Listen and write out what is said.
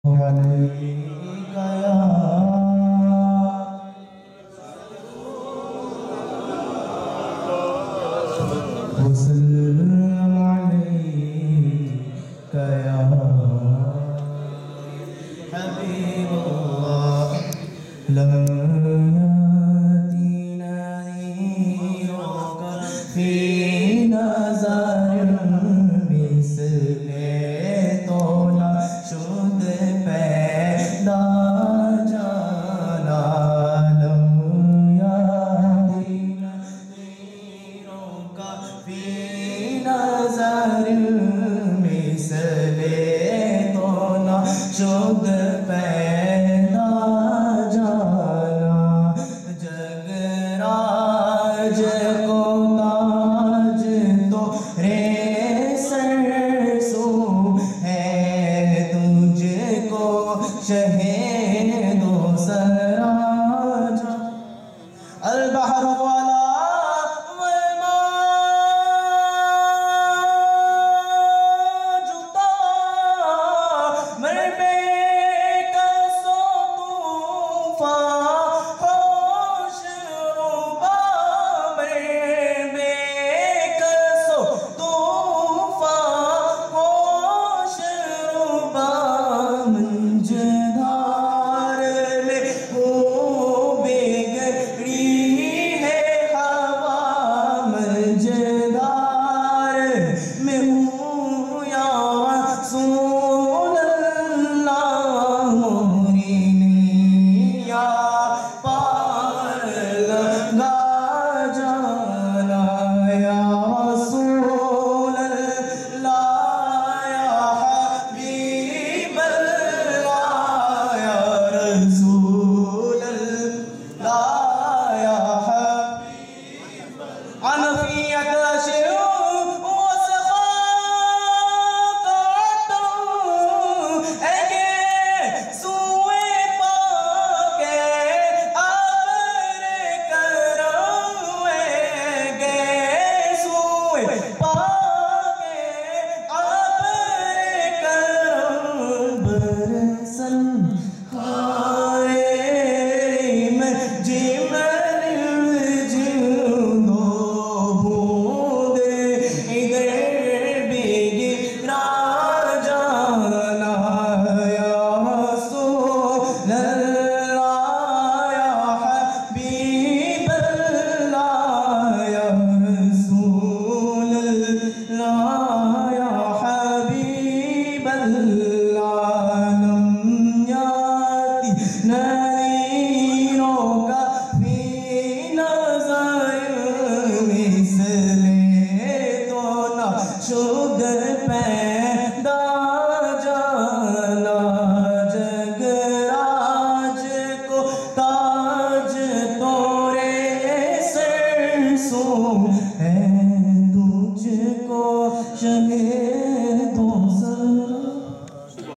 علیکہ یا وسلم علیکہ یا حبیب اللہ لم یاتی نذیرک فی نظر مثل تو نہ شد پیدا جانا لم یاتی نذیرک فی نظر مثل تو نہ شد پیدا جانا جگ راج کو تاج تو رے سر سو ہے تجھ کو شہ دو سراج البحر والا شد پیدا جانا جگ راج کو تاج تورے سر سو ہے تجھ کو شہ